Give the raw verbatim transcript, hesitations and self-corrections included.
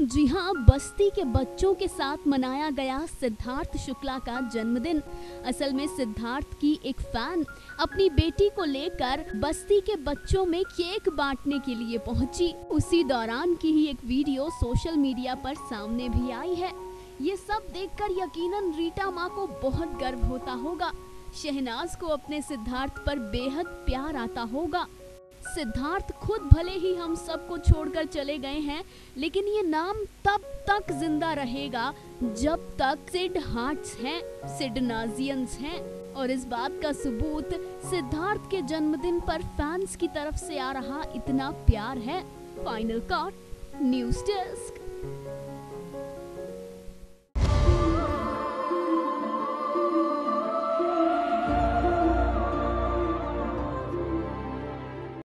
जी हाँ, बस्ती के बच्चों के साथ मनाया गया सिद्धार्थ शुक्ला का जन्मदिन। असल में सिद्धार्थ की एक फैन अपनी बेटी को लेकर बस्ती के बच्चों में केक बांटने के लिए पहुंची। उसी दौरान की ही एक वीडियो सोशल मीडिया पर सामने भी आई है। ये सब देखकर यकीनन रीटा माँ को बहुत गर्व होता होगा। शहनाज को अपने सिद्धार्थ पर बेहद प्यार आता होगा। सिद्धार्थ खुद भले ही हम सबको छोड़कर चले गए हैं, लेकिन ये नाम तब तक जिंदा रहेगा जब तक सिड हार्ट्स हैं, सिडनाजियंस हैं। और इस बात का सबूत सिद्धार्थ के जन्मदिन पर फैंस की तरफ से आ रहा इतना प्यार है। Final cut, news desk.